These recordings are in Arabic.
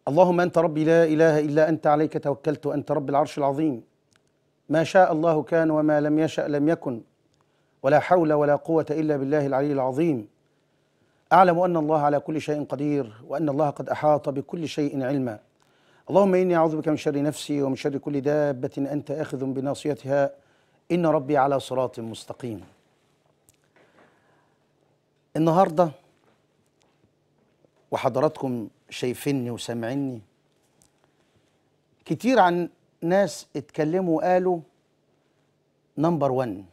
اللهم أنت ربي لا إله إلا أنت عليك توكلت وأنت رب العرش العظيم. ما شاء الله كان وما لم يشأ لم يكن، ولا حول ولا قوة إلا بالله العلي العظيم. أعلم أن الله على كل شيء قدير، وأن الله قد أحاط بكل شيء علما. اللهم إني أعوذ بك من شر نفسي ومن شر كل دابة أنت آخذ بناصيتها، إن ربي على صراط مستقيم. النهاردة وحضراتكم شايفيني وسامعيني، كتير عن ناس اتكلموا وقالوا نمبر 1.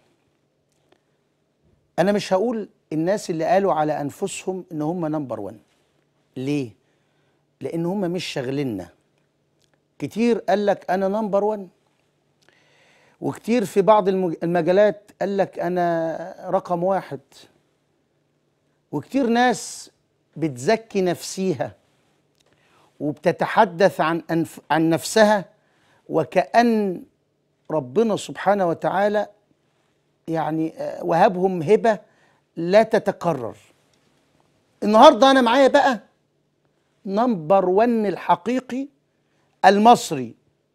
أنا مش هقول الناس اللي قالوا على أنفسهم إن هم نمبر 1. ليه؟ لأن هم مش شاغليننا. كتير قال لك أنا نمبر 1، وكتير في بعض المجالات قال لك أنا رقم 1، وكتير ناس بتزكي نفسيها وبتتحدث عن نفسها وكأن ربنا سبحانه وتعالى يعني وهبهم هبة لا تتكرر. النهاردة أنا معايا بقى نمبر 1 الحقيقي المصري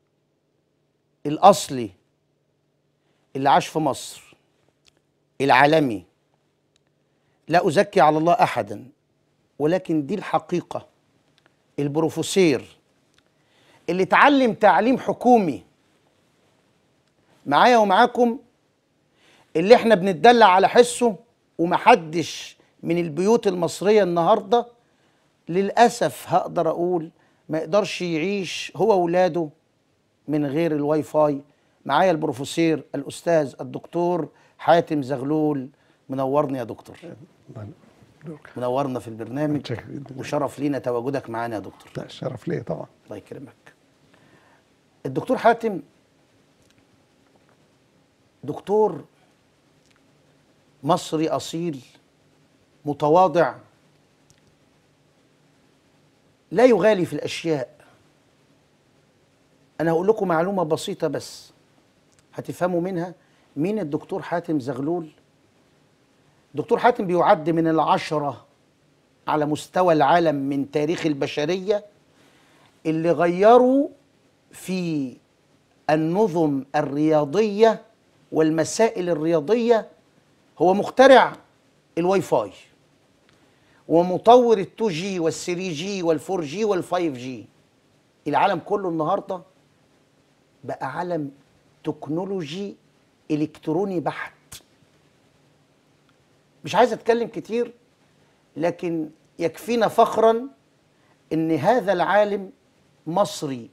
الأصلي اللي عاش في مصر، العالمي. لا أزكي على الله أحدا، ولكن دي الحقيقة. البروفيسور اللي اتعلم تعليم حكومي معايا ومعاكم، اللي احنا بنتدلع على حسه، ومحدش من البيوت المصرية النهاردة للأسف هقدر أقول ما يقدرش يعيش هو وولاده من غير الواي فاي. معايا البروفيسور الأستاذ الدكتور حاتم زغلول. منورني يا دكتور. منورنا في البرنامج، وشرف لينا تواجدك معانا يا دكتور. لا، الشرف ليا طبعا. الله يكرمك. الدكتور حاتم دكتور مصري أصيل متواضع، لا يغالي في الأشياء. أنا هقول لكم معلومة بسيطة بس هتفهموا منها مين الدكتور حاتم زغلول. دكتور حاتم بيعد من 10 على مستوى العالم من تاريخ البشرية اللي غيروا في النظم الرياضية والمسائل الرياضية. هو مخترع الواي فاي ومطور ال2 جي وال3 جي وال4 جي وال5 جي. العالم كله النهارده بقى عالم تكنولوجي الكتروني بحت. مش عايز اتكلم كتير، لكن يكفينا فخرا ان هذا العالم مصري.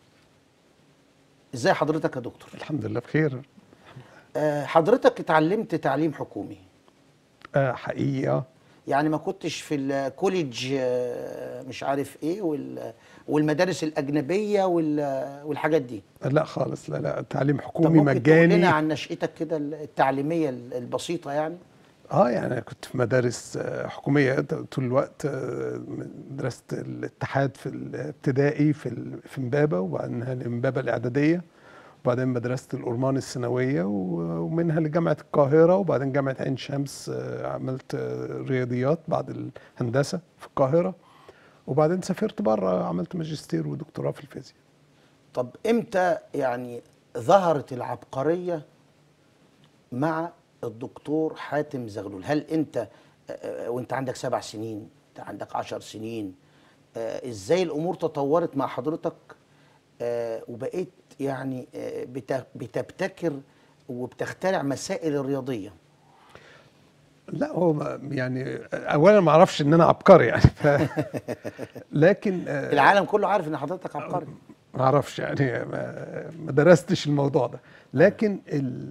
ازاي حضرتك يا دكتور؟ الحمد لله بخير. حضرتك اتعلمت تعليم حكومي؟ حقيقة يعني ما كنتش في الكوليدج مش عارف ايه والمدارس الأجنبية والحاجات دي؟ لا خالص، لا تعليم طب حكومي ممكن تقول مجاني. لنا عن نشأتك كده التعليمية البسيطة يعني؟ يعني أنا كنت في مدارس حكومية طول الوقت. درست الاتحاد في الابتدائي في إمبابة، وبعدين إمبابة الإعدادية، وبعدين مدرسة الأورمان الثانوية، ومنها لجامعة القاهرة، وبعدين جامعة عين شمس. عملت رياضيات بعد الهندسة في القاهرة، وبعدين سافرت بره عملت ماجستير ودكتوراه في الفيزياء. طب امتى يعني ظهرت العبقرية مع الدكتور حاتم زغلول؟ هل انت وانت عندك 7 سنين، انت عندك 10 سنين، ازاي الامور تطورت مع حضرتك وبقيت يعني بتبتكر وبتخترع مسائل الرياضية؟ لا، هو يعني اولا ما اعرفش ان انا عبقري يعني لكن العالم كله عارف ان حضرتك عبقري. ما اعرفش يعني، ما درستش الموضوع ده، لكن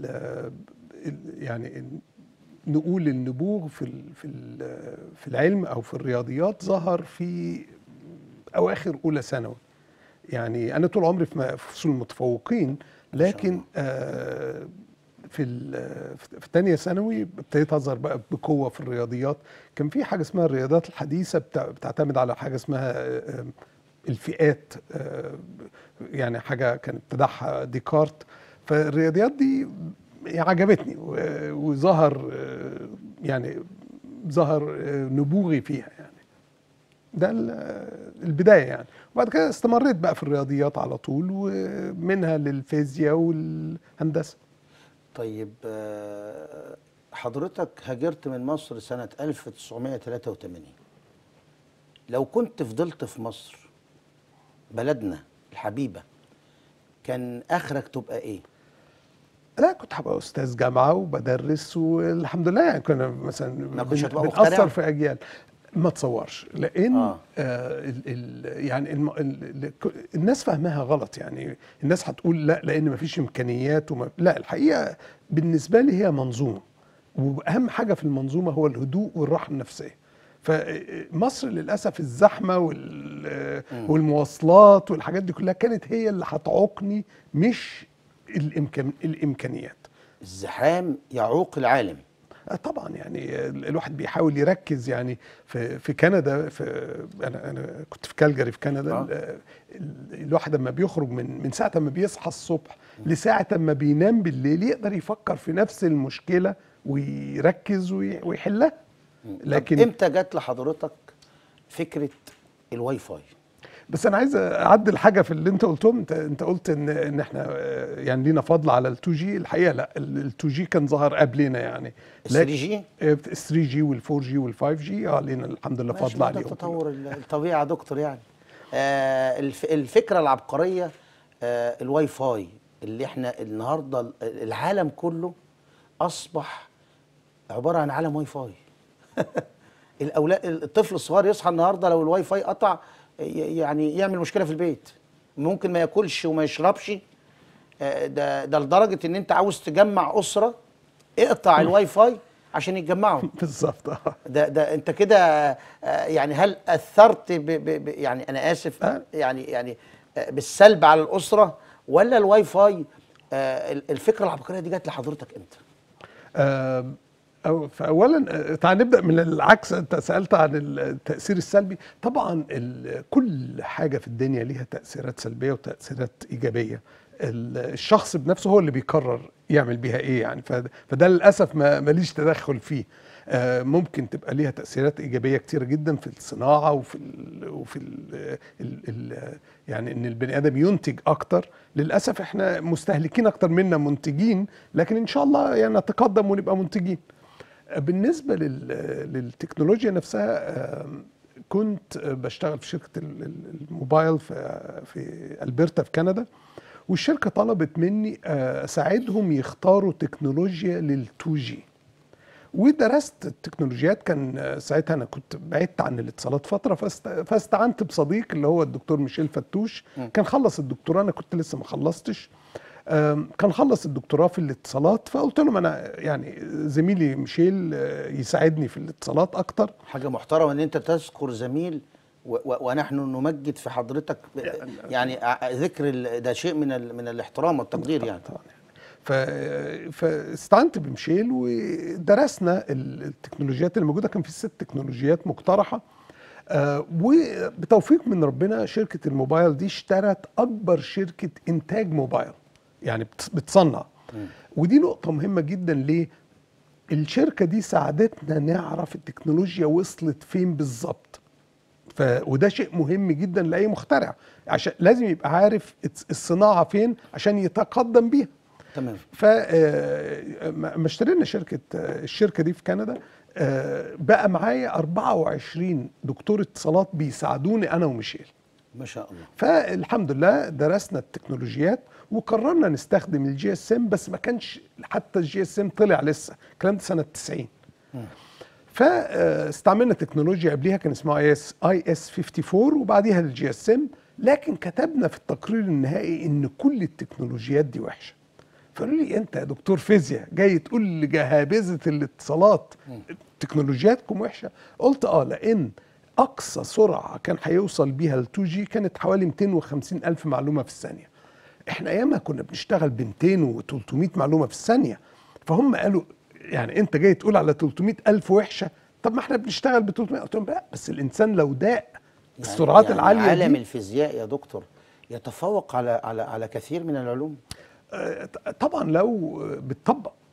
يعني نقول النبوغ في العلم او في الرياضيات ظهر في اواخر اولى ثانوي. يعني انا طول عمري في فصول المتفوقين، لكن في تانية ثانوي ابتديت اظهر بقى بقوه في الرياضيات. كان في حاجه اسمها الرياضيات الحديثه بتعتمد على حاجه اسمها الفئات، يعني حاجه كان ابتدعها ديكارت. فالرياضيات دي عجبتني وظهر يعني ظهر نبوغي فيها يعني. ده البدايه يعني. وبعد كده استمريت بقى في الرياضيات على طول، ومنها للفيزياء والهندسه. طيب حضرتك هاجرت من مصر سنة 1983. لو كنت فضلت في مصر بلدنا الحبيبة كان آخرك تبقى إيه؟ لا، كنت هبقى استاذ جامعه وبدرس، والحمد لله يعني كنا مثلا ما كنتش هتبقى مخترع؟ بنأثر في اجيال. ما تصورش، لان يعني الناس فاهمها غلط. يعني الناس هتقول لا لان مفيش امكانيات لا، الحقيقه بالنسبه لي هي منظومه، واهم حاجه في المنظومه هو الهدوء والراحه النفسيه. فمصر للاسف الزحمه والمواصلات والحاجات دي كلها كانت هي اللي هتعوقني، مش الامكانيات. الزحام يعوق العالم. طبعا يعني الواحد بيحاول يركز. يعني في كندا، انا كنت في كالجاري في كندا. الواحد لما بيخرج من ساعه ما بيصحى الصبح لساعه ما بينام بالليل يقدر يفكر في نفس المشكله ويركز ويحلها. لكن امتى جت لحضرتك فكره الواي فاي؟ بس انا عايز اعدل حاجه في اللي انت قلتهم. انت قلت ان احنا يعني لينا فضل على ال2 جي. الحقيقه لا، ال2 جي كان ظهر قبلنا يعني. 3 جي 3 جي وال4 جي وال5 جي لينا الحمد لله فضل عليهم. ده تطور الطبيعه يا دكتور يعني. الفكره العبقريه الواي فاي اللي احنا النهارده العالم كله اصبح عباره عن عالم واي فاي. الطفل الصغير يصحى النهارده لو الواي فاي قطع يعني يعمل مشكله في البيت، ممكن ما ياكلش وما يشربش. ده لدرجه ان انت عاوز تجمع اسره اقطع الواي فاي عشان يتجمعوا. بالظبط. ده انت كده يعني هل اثرت يعني انا اسف يعني بالسلب على الاسره، ولا الواي فاي الفكره العبقريه دي جت لحضرتك امتى؟ فأولا تعال نبدأ من العكس. أنت سألت عن التأثير السلبي. طبعا كل حاجة في الدنيا ليها تأثيرات سلبية وتأثيرات إيجابية. الشخص بنفسه هو اللي بيقرر يعمل بيها إيه يعني. فده للأسف ماليش تدخل فيه. ممكن تبقى ليها تأثيرات إيجابية كتيرة جدا في الصناعة وفي يعني إن البني آدم ينتج أكتر. للأسف إحنا مستهلكين أكتر منا منتجين، لكن إن شاء الله يعني نتقدم ونبقى منتجين. بالنسبة للتكنولوجيا نفسها، كنت بشتغل في شركة الموبايل في ألبرتا في كندا، والشركة طلبت مني أساعدهم يختاروا تكنولوجيا لل2 جي. ودرست التكنولوجيات. كان ساعتها أنا كنت بعدت عن الاتصالات فترة، فاستعنت بصديق اللي هو الدكتور ميشيل فتوش. كان خلص الدكتوراه، أنا كنت لسه ما خلصتش. كان خلص الدكتوراه في الاتصالات، فقلت لهم انا يعني زميلي ميشيل يساعدني في الاتصالات اكتر. حاجه محترمه ان انت تذكر زميل ونحن نمجد في حضرتك يعني ذكر ده شيء من الاحترام والتقدير يعني. فاستعنت بميشيل ودرسنا التكنولوجيات اللي موجوده. كان في 6 تكنولوجيات مقترحه. وبتوفيق من ربنا شركه الموبايل دي اشترت اكبر شركه انتاج موبايل، يعني بتصنع. ودي نقطة مهمة جدا. ليه؟ الشركة دي ساعدتنا نعرف التكنولوجيا وصلت فين بالظبط. وده شيء مهم جدا لأي مخترع، عشان لازم يبقى عارف الصناعة فين عشان يتقدم بيها. تمام. ما اشترينا الشركة دي في كندا، بقى معايا 24 دكتور اتصالات بيساعدوني أنا وميشيل. ما شاء الله. فالحمد لله درسنا التكنولوجيات وقررنا نستخدم الجي اس ام، بس ما كانش حتى الجي اس ام طلع لسه، الكلام ده سنه 90. فاستعملنا تكنولوجيا قبليها كان اسمها اي اس 54 وبعديها الجي اس ام. لكن كتبنا في التقرير النهائي ان كل التكنولوجيات دي وحشه. فقالوا لي انت يا دكتور فيزياء جاي تقول لجهابذه الاتصالات تكنولوجياتكم وحشه؟ قلت لان اقصى سرعه كان هيوصل بيها ال2 جي كانت حوالي 250 الف معلومه في الثانيه. احنا ايامها كنا بنشتغل ب 200 و300 معلومه في الثانيه. فهم قالوا يعني انت جاي تقول على 300 الف وحشه؟ طب ما احنا بنشتغل ب 300. قلت لهم لا، بس الانسان لو داق السرعات العاليه دي. عالم الفيزياء يا دكتور يتفوق على كثير من العلوم. طبعا لو بتطبق.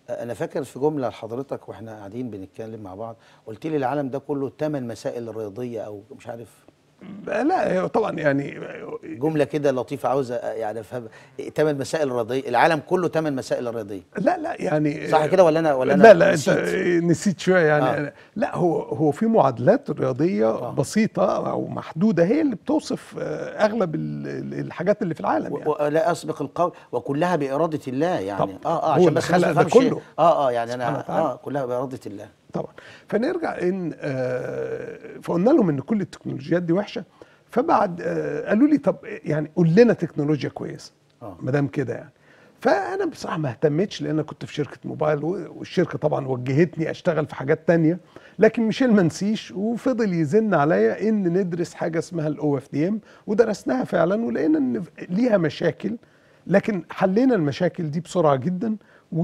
انا فاكر في جمله لحضرتك واحنا قاعدين بنتكلم مع بعض، قلت لي العالم ده كله 8 مسائل رياضيه او مش عارف، لا هو طبعا يعني جمله كده لطيفه عاوز يعني افهم. 8 مسائل رياضيه، العالم كله 8 مسائل رياضيه، لا يعني صح كده ولا انا لا انت نسيت؟ نسيت شويه يعني. لا هو في معادلات رياضيه بسيطه او محدوده هي اللي بتوصف اغلب الحاجات اللي في العالم يعني. ولا اسبق القول وكلها باراده الله يعني. هو عشان اللي بس الناس خلق ما ده تفهمش. كله يعني سبحانه انا وتعالى. كلها باراده الله طبعا. فنرجع ان فقلنا لهم ان كل التكنولوجيات دي وحشه. فبعد قالوا لي طب يعني قول لنا تكنولوجيا كويسه ما دام كده يعني. فانا بصراحه ما اهتمتش لان كنت في شركه موبايل، والشركه طبعا وجهتني اشتغل في حاجات تانية. لكن ميشيل ما نسيش وفضل يزن عليا ان ندرس حاجه اسمها الاو اف دي ام، ودرسناها فعلا ولقينا ان ليها مشاكل، لكن حلينا المشاكل دي بسرعه جدا.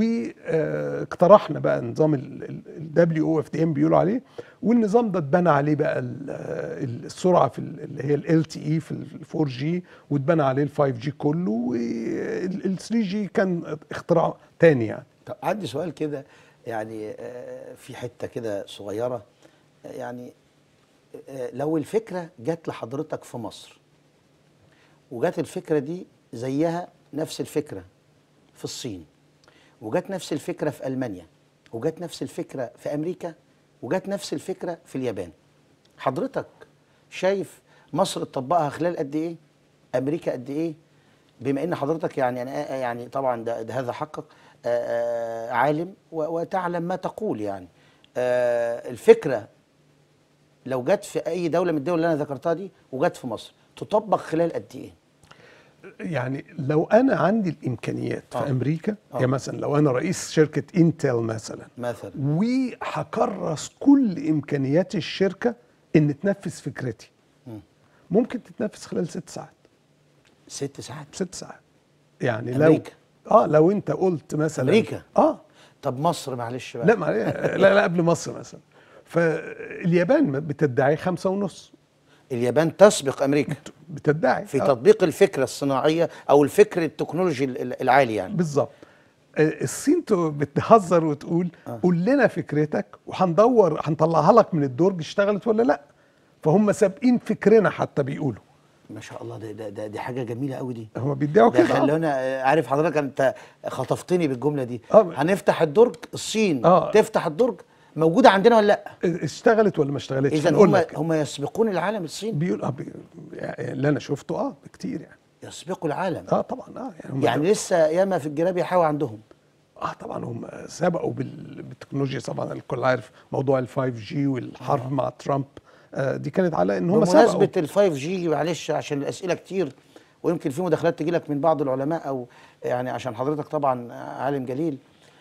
واقترحنا بقى نظام الدبليو او اف دي ام بيقولوا عليه، والنظام ده اتبنى عليه بقى السرعه في اللي هي ال تي اي في ال 4 جي، واتبنى عليه ال 5 جي كله، وال 3 جي كان اختراع تاني يعني. طب عندي سؤال كده يعني، في حته كده صغيره يعني، لو الفكره جت لحضرتك في مصر وجت الفكره دي زيها نفس الفكره في الصين، وجت نفس الفكره في المانيا، وجت نفس الفكره في امريكا، وجت نفس الفكره في اليابان، حضرتك شايف مصر تطبقها خلال قد ايه؟ امريكا قد ايه؟ بما ان حضرتك يعني أنا يعني طبعا ده هذا حقك، عالم وتعلم ما تقول يعني، الفكره لو جت في اي دوله من الدول اللي انا ذكرتها دي وجت في مصر تطبق خلال قد ايه؟ يعني لو انا عندي الامكانيات في امريكا، يعني مثلا لو انا رئيس شركه انتل مثلا وهكرس كل امكانيات الشركه ان تنفذ فكرتي، ممكن تتنفذ خلال 6 ساعات. 6 ساعات؟ 6 ساعات يعني أمريكا. لو انت قلت مثلا امريكا. طب مصر معلش بقى. لا قبل مصر مثلا. فاليابان بتدعي 5.5. اليابان تسبق امريكا بتدعي في تطبيق الفكره الصناعيه او الفكر التكنولوجي العالي يعني. بالظبط. الصين بتهزر وتقول قول لنا فكرتك وهندور هنطلعها لك من الدرج اشتغلت ولا لا. فهم سابقين فكرنا حتى بيقولوا. ما شاء الله، دي حاجه جميله قوي دي. هم بيدعوا كده. خلونا عارف حضرتك انت خطفتني بالجمله دي. هنفتح الدرج، الصين تفتح الدرج، موجوده عندنا ولا لا؟ اشتغلت ولا ما اشتغلتش؟ اذا هم يسبقون العالم الصين. بيقول اللي انا شفته بكتير يعني. يسبقوا العالم. طبعا. يعني لسه ياما في الجراب يحاوي عندهم. طبعا هم سبقوا بالتكنولوجيا. طبعا الكل عارف موضوع ال 5 جي والحرب مع ترامب، دي كانت على ان هم سبقوا. بمناسبه ال 5 جي معلش عشان الاسئله كتير ويمكن في مداخلات تجي لك من بعض العلماء، او يعني عشان حضرتك طبعا عالم جليل.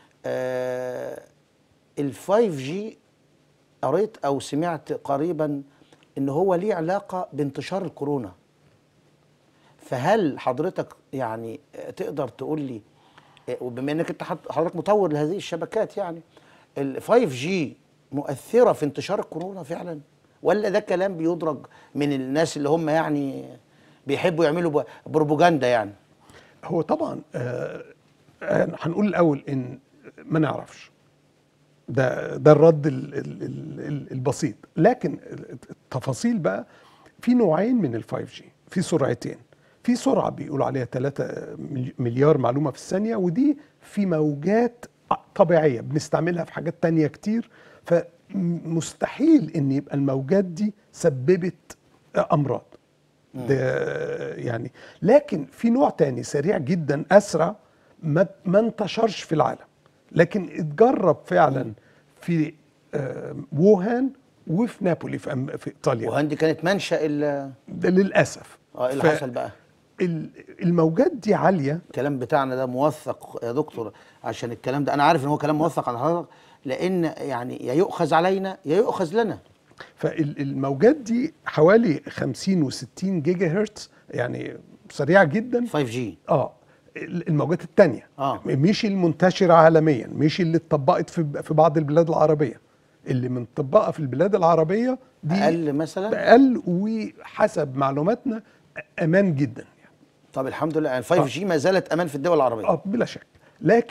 ال 5 جي قريت او سمعت قريبا ان هو ليه علاقه بانتشار الكورونا، فهل حضرتك يعني تقدر تقول لي، وبما انك انت حضرتك مطور لهذه الشبكات، يعني ال 5 جي مؤثره في انتشار الكورونا فعلا، ولا ده كلام بيدرج من الناس اللي هم يعني بيحبوا يعملوا بروباجندا يعني؟ هو طبعا هنقول الاول ان ما نعرفش، ده الرد البسيط. لكن التفاصيل بقى، في نوعين من ال 5 جي، في سرعتين. في سرعه بيقولوا عليها 3 مليار معلومه في الثانيه، ودي في موجات طبيعيه بنستعملها في حاجات تانية كتير، فمستحيل ان يبقى الموجات دي سببت امراض ده يعني. لكن في نوع تاني سريع جدا اسرع، ما انتشرش في العالم، لكن اتجرب فعلا في ووهان وفي نابولي في ايطاليا. ووهان دي كانت منشأ ده للاسف. ايه اللي حصل بقى؟ الموجات دي عاليه. الكلام بتاعنا ده موثق يا دكتور، عشان الكلام ده انا عارف ان هو كلام موثق على حضرتك، لان يعني يا يؤخذ علينا يا يؤخذ لنا. فالموجات دي حوالي 50 و60 جيجا هرتز، يعني سريعه جدا. 5 جي. الموجات الثانيه مش المنتشره عالميا، مش اللي اتطبقت في بعض البلاد العربيه. اللي متطبقه في البلاد العربيه دي اقل مثلا، اقل، وحسب معلوماتنا امان جدا يعني. طب الحمد لله، يعني 5 جي ما زالت امان في الدول العربيه. بلا شك. لكن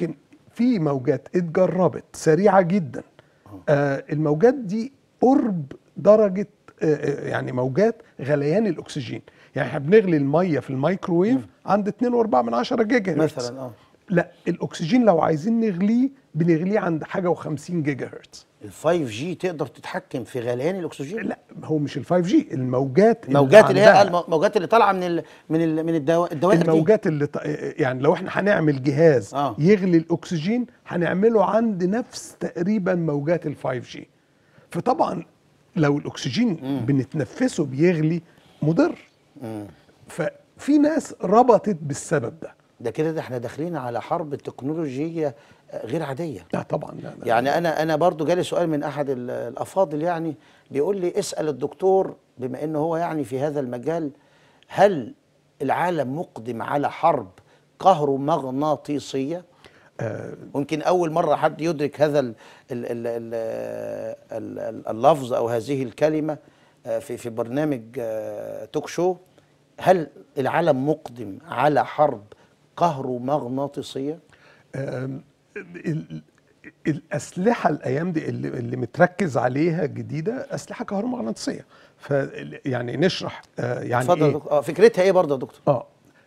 في موجات اتجربت سريعه جدا. الموجات دي قرب درجه يعني موجات غليان الاكسجين. يعني احنا بنغلي الميه في الميكروويف عند 2.4 جيجا هرتز مثلا. لا، الاكسجين لو عايزين نغليه بنغليه عند حاجه و50 جيجا هرتز. ال5 جي تقدر تتحكم في غليان الاكسجين؟ لا، هو مش ال5 جي، الموجات الموجات اللي هي عندها الموجات اللي طالعه من الدوائر دي. الموجات اللي يعني لو احنا هنعمل جهاز يغلي الاكسجين هنعمله عند نفس تقريبا موجات ال5 جي. فطبعا لو الاكسجين بنتنفسه بيغلي مضر. ففي ناس ربطت بالسبب ده كده احنا داخلين على حرب تكنولوجيه غير عاديه. لا طبعا. لا يعني انا برضو جالي سؤال من احد الافاضل، يعني بيقول لي اسال الدكتور بما انه هو يعني في هذا المجال، هل العالم مقدم على حرب كهرومغناطيسيه؟ ممكن اول مره حد يدرك هذا اللفظ او هذه الكلمه في برنامج توك شو. هل العالم مقدم على حرب كهرومغناطيسيه؟ الأسلحة الأيام دي اللي متركز عليها جديدة أسلحة كهرومغناطيسية. يعني نشرح يعني اتفضل إيه؟ دكتور. فكرتها إيه برضه يا دكتور؟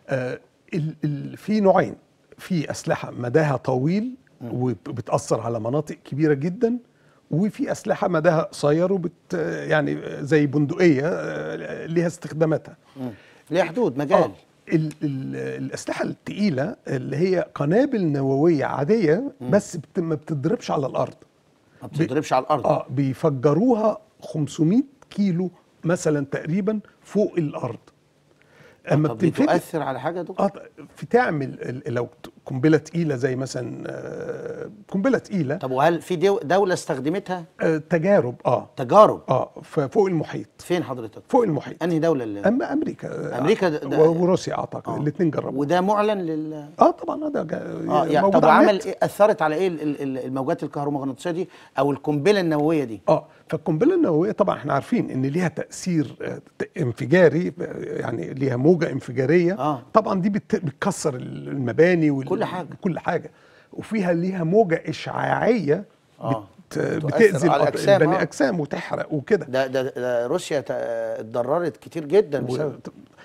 في نوعين. في أسلحة مداها طويل وبتأثر على مناطق كبيرة جدا، وفي أسلحة مداها قصير يعني زي بندقية ليها استخداماتها، ليها حدود مجال. الأسلحة التقيلة اللي هي قنابل نووية عادية بس ما بتضربش على الأرض. ما بتضربش على الأرض. بيفجروها 500 كيلو مثلا تقريبا فوق الأرض. اما بتؤثر على حاجة يا دكتور؟ في تعمل لو قنبلة تقيلة زي مثلا قنبلة تقيلة. طب وهل في دولة استخدمتها؟ تجارب. تجارب فوق المحيط. فين حضرتك؟ فوق المحيط. انهي دولة اللي؟ اما امريكا. وروسيا اعتقد الاثنين جربوا. وده معلن لل طبعا ده يعني طب وعمل ايه؟ اثرت على ايه الموجات الكهرومغناطيسيه دي او القنبله النوويه دي؟ فالقنبله النوويه طبعا احنا عارفين ان ليها تاثير انفجاري، يعني ليها موجه انفجاريه. طبعا دي بتكسر المباني كل حاجه. وفيها ليها موجه اشعاعيه بتأذي البني اجسام وتحرق وكده. ده روسيا اتضررت كتير جدا بسبب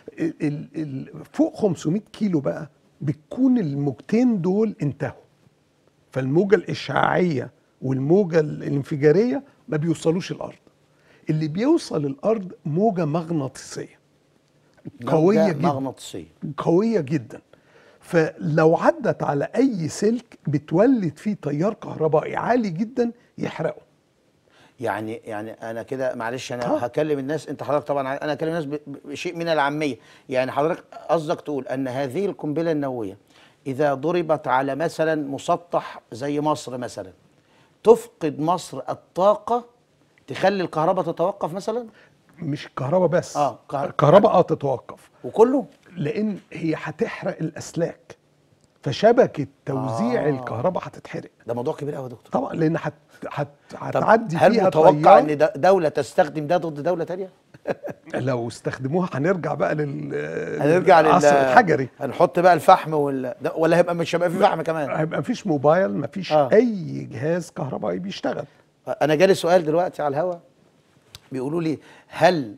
فوق 500 كيلو بقى بتكون الموجتين دول انتهوا. فالموجة الإشعاعية والموجة الانفجارية ما بيوصلوش الأرض. اللي بيوصل الأرض موجة مغناطيسية قوية جدا. مغناطيسية قوية جدا. فلو عدت على أي سلك بتولد فيه تيار كهربائي عالي جدا يحرقه. يعني انا كده معلش انا هكلم الناس، انت حضرتك طبعا انا هكلم الناس بشيء من العاميه. يعني حضرتك قصدك تقول ان هذه القنبله النوويه اذا ضربت على مثلا مسطح زي مصر مثلا تفقد مصر الطاقه تخلي الكهرباء تتوقف مثلا؟ مش الكهرباء بس. الكهرباء تتوقف وكله، لان هي هتحرق الاسلاك، فشبكه توزيع الكهرباء هتتحرق. ده موضوع كبير قوي يا دكتور. طبعا لان هتعدي فيها. هل متوقع ان دوله تستخدم ده ضد دوله ثانيه؟ لو استخدموها هنرجع بقى هنرجع للعصر الحجري. هنحط بقى الفحم ولا مش هيبقى في فحم كمان؟ هيبقى مفيش موبايل، مفيش اي جهاز كهربائي بيشتغل. انا جالي سؤال دلوقتي على الهواء بيقولوا لي هل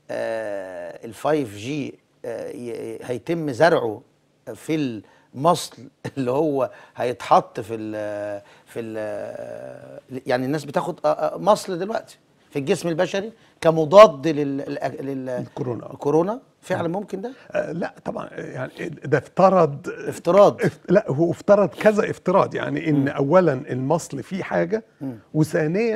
ال5 جي هيتم زرعه في المصل اللي هو هيتحط في يعني الناس بتاخد مصل دلوقتي في الجسم البشري كمضاد الكورونا فعلا ممكن ده؟ لا طبعا، يعني ده افتراض. لا هو افترض كذا افتراض. يعني ان اولا المصل فيه حاجه، وثانيا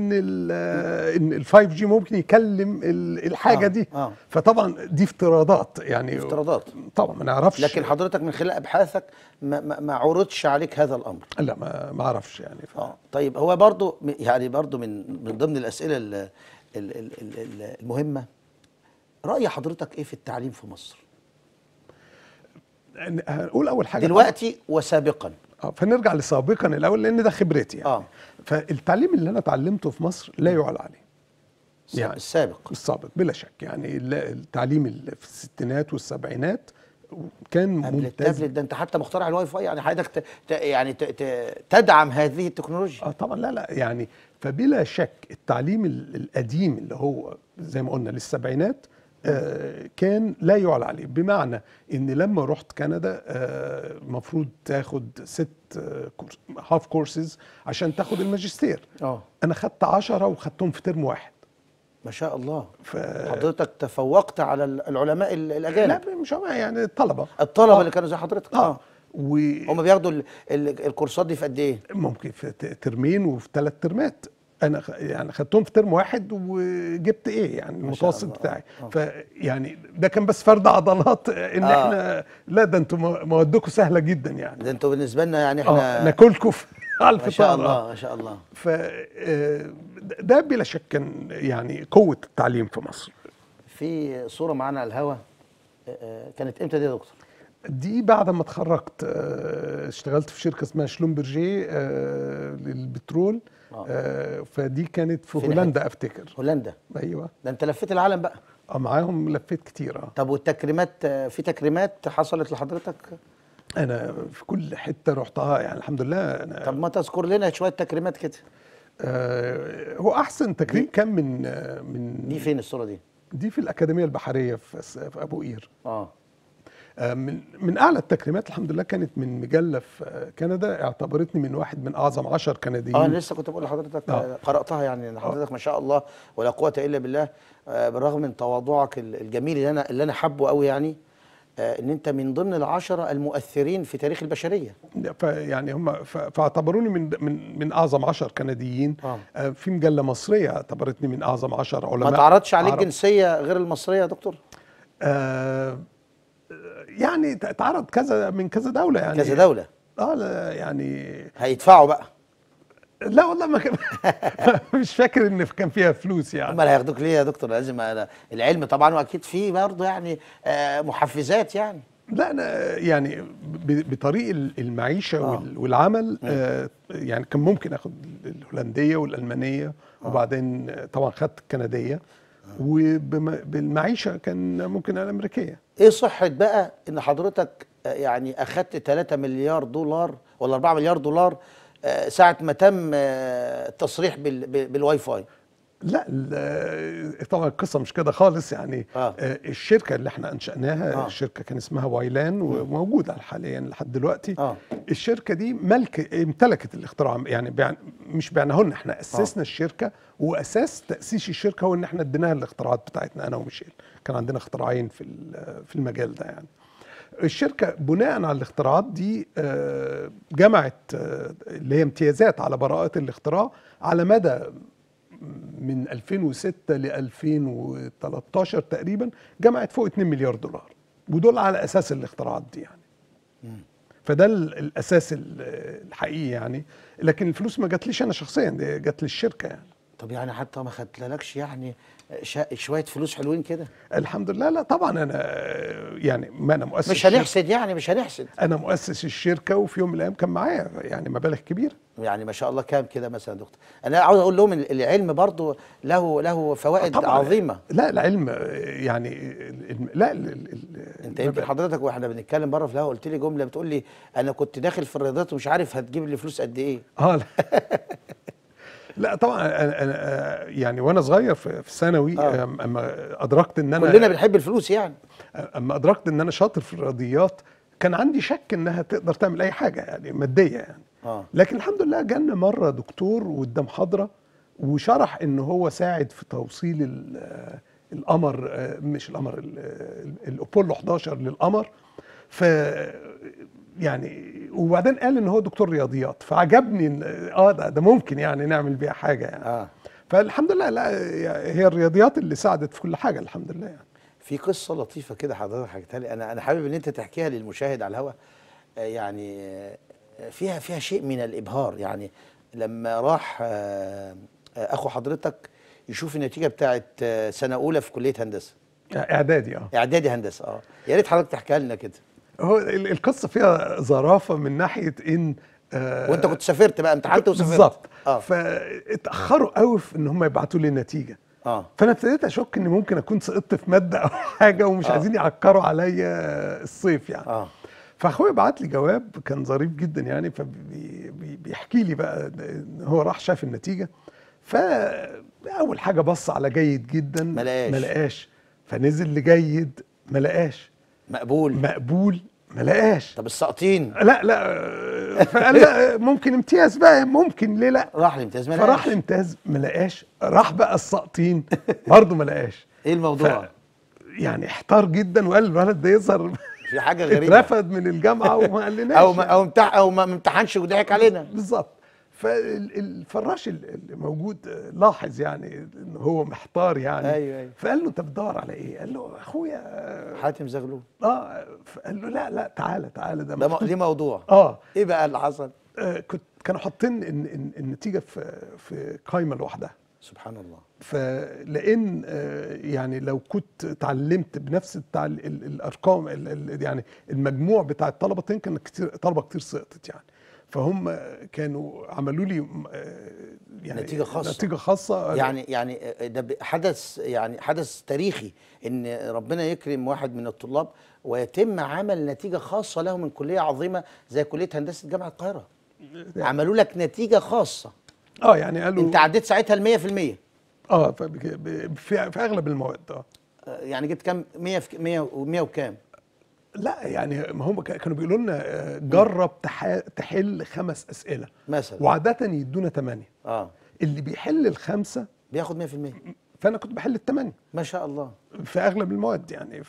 ان ال5 جي ممكن يكلم الحاجه دي. فطبعا دي افتراضات. يعني افتراضات طبعا ما نعرفش. لكن حضرتك من خلال ابحاثك ما عرضش عليك هذا الامر؟ لا ما اعرفش يعني. طيب هو برضو يعني برضو من ضمن الاسئله المهمه، رأي حضرتك ايه في التعليم في مصر؟ هنقول اول حاجه دلوقتي وسابقا. فنرجع لسابقا الاول لان ده خبرتي يعني. فالتعليم اللي انا اتعلمته في مصر لا يعلى عليه. يعني السابق بلا شك. يعني التعليم اللي في الستينات والسبعينات كان قبل ممتاز. التابلت ده انت حتى مخترع الواي فاي، يعني حضرتك تدعم هذه التكنولوجيا. طبعا، لا يعني فبلا شك التعليم القديم اللي هو زي ما قلنا للسبعينات كان لا يعلى عليه، بمعنى ان لما رحت كندا المفروض تاخد 6 هاف كورسز عشان تاخد الماجستير. انا خدت 10 وخدتهم في ترم واحد. ما شاء الله. حضرتك تفوقت على العلماء الاجانب. لا مش يعني الطلبه اللي كانوا زي حضرتك. هم بياخدوا الكورسات دي في قد ايه؟ ممكن في ترمين وفي 3 ترمات. انا يعني خدتهم في ترم واحد وجبت ايه يعني المتوسط بتاعي. فيعني ده كان بس فرد عضلات ان احنا لا، ده انتوا موادكم سهله جدا يعني. ده انتوا بالنسبه لنا يعني احنا ناكلكم على الفطار. ما شاء الله ما شاء الله. ف ده بلا شك كان يعني قوه التعليم في مصر. في صوره معانا على الهوا، كانت امتى دي يا دكتور؟ دي بعد ما اتخرجت اشتغلت في شركه اسمها شلومبرجي للبترول. فدي كانت في هولندا افتكر. هولندا؟ ايوه. ده انت لفيت العالم بقى. معاهم لفيت كتير. طب والتكريمات، في تكريمات حصلت لحضرتك؟ انا في كل حته رحتها يعني الحمد لله. طب ما تذكر لنا شويه تكريمات كده. هو احسن تكريم كان من دي فين الصوره دي؟ دي في الاكاديميه البحريه في ابو قير. من اعلى التكريمات الحمد لله كانت من مجله في كندا اعتبرتني من واحد من اعظم 10 كنديين. انا لسه كنت بقول لحضرتك قراتها يعني حضرتك ما شاء الله ولا قوه الا بالله. بالرغم من تواضعك الجميل اللي انا حابه قوي يعني، ان انت من ضمن ال10 المؤثرين في تاريخ البشريه. فيعني هم فاعتبروني من اعظم 10 كنديين. في مجله مصريه اعتبرتني من اعظم 10 علماء. ما تعرضش عليك جنسيه غير المصريه يا دكتور؟ يعني اتعرض من كذا دوله يعني. كذا دوله؟ لا يعني هيدفعوا بقى؟ لا والله ما كان مش فاكر ان كان فيها فلوس يعني. امال هياخدوك ليه يا دكتور؟ لازم العلم طبعا، واكيد فيه برضه يعني محفزات يعني. لا انا يعني بطريق المعيشه والعمل يعني كان ممكن اخد الهولنديه والالمانيه وبعدين طبعا خدت الكنديه وبالمعيشه كان ممكن الامريكيه. ايه صحه بقى ان حضرتك يعني اخدت 3 مليار دولار ولا 4 مليار دولار ساعه ما تم التصريح بالواي فاي؟ لا طبعا القصه مش كده خالص يعني. الشركه اللي احنا انشاناها الشركه كان اسمها وايلان وموجوده حاليا لحد دلوقتي. الشركه دي امتلكت الاختراع يعني مش بعناه لنا، احنا اسسنا الشركه، واساس تاسيس الشركه هو ان احنا اديناها الاختراعات بتاعتنا انا وميشيل. كان عندنا اختراعين في المجال ده يعني. الشركه بناء على الاختراعات دي جمعت اللي هي امتيازات على براءات الاختراع على مدى من 2006 ل 2013 تقريبا، جمعت فوق 2 مليار دولار، ودول على اساس الاختراعات دي يعني. فده الاساس الحقيقي يعني. لكن الفلوس ما جاتليش انا شخصيا، دي جات للشركه يعني. طب يعني حتى ما خدتلكش يعني شويه فلوس حلوين كده؟ الحمد لله. لا طبعا انا يعني ما انا مؤسس، مش هنحسد يعني، مش هنحسد. انا مؤسس الشركه وفي يوم من الايام كان معايا يعني مبالغ كبيره يعني ما شاء الله. كام كده مثلا يا دكتور؟ انا عاوز اقول لهم العلم برضه له فوائد عظيمه. لا العلم يعني لا انت يمكن حضرتك واحنا بنتكلم بره في الهوا قلت لي جمله بتقول لي انا كنت داخل في الرياضات ومش عارف هتجيب لي فلوس قد ايه. لا طبعا انا يعني وانا صغير في الثانوي اما ادركت ان انا كلنا بنحب الفلوس يعني. اما ادركت ان انا شاطر في الرياضيات كان عندي شك انها تقدر تعمل اي حاجه يعني ماديه يعني. لكن الحمد لله جالنا مره دكتور وقدام محاضره وشرح ان هو ساعد في توصيل القمر، مش القمر، الابولو 11 للقمر. ف يعني وبعدين قال ان هو دكتور رياضيات، فعجبني ان ده ممكن يعني نعمل بيها حاجه يعني. فالحمد لله. لا هي الرياضيات اللي ساعدت في كل حاجه الحمد لله يعني. في قصه لطيفه كده حضرتك حكيتها لي، انا حابب ان انت تحكيها للمشاهد على الهواء. يعني فيها شيء من الابهار يعني. لما راح اخو حضرتك يشوف النتيجه بتاعت سنه اولى في كليه هندسه، اعدادي اعدادي هندسه. يا ريت حضرتك تحكيها لنا كده. هو القصه فيها ظرافه من ناحيه ان وانت كنت سافرت بقى، امتحنت وسافرت بالظبط. فاتاخروا قوي في ان هم يبعتوا لي النتيجه. فانا ابتديت اشك ان ممكن اكون سقطت في ماده او حاجه ومش عايزين يعكروا عليا الصيف يعني. فاخويا بعت لي جواب كان ظريف جدا يعني، فبيحكي لي بقى ان هو راح شاف النتيجه، فاول حاجه بص على جيد جدا ما لقاش، فنزل لجيد ما لقاش، مقبول ما لقاش. طب الساقطين؟ لا فقال لا ممكن امتياز بقى، ممكن ليه لا. راح الامتياز ما لقاش، فراح الامتياز ما لقاش، راح بقى الساقطين برضه ما لقاش. ايه الموضوع؟ يعني احتار جدا وقال الولد ده يظهر في حاجه غريبه، اترفض من الجامعه وما قالناش او ما امتحنش وضحك علينا. بالظبط. فالفراش اللي موجود لاحظ يعني ان هو محتار يعني. ايوه. فقال له انت بتدور على ايه؟ قال له اخويا حاتم زغلول. فقال له لا تعالى ده ليه موضوع. ايه بقى اللي حصل؟ كانوا حاطين النتيجه في قائمه لوحدها. سبحان الله. فلان يعني لو كنت اتعلمت بنفس الارقام يعني المجموع بتاع الطلبه كان طلبه كتير سقطت يعني. فهم كانوا عملوا لي يعني نتيجه خاصه يعني ده حدث تاريخي ان ربنا يكرم واحد من الطلاب ويتم عمل نتيجه خاصه له من كليه عظيمه زي كليه هندسه جامعه القاهره. عملوا لك نتيجه خاصه. يعني قالوا انت عديت ساعتها ال 100%. في اغلب المواد. يعني جبت كام؟ 100 وكام؟ لا يعني ما هم كانوا بيقولوا لنا جرب تحل 5 اسئله مثلا، وعاده يدونا 8. اللي بيحل ال5 بياخد 100%. فانا كنت بحل ال8 ما شاء الله في اغلب المواد يعني.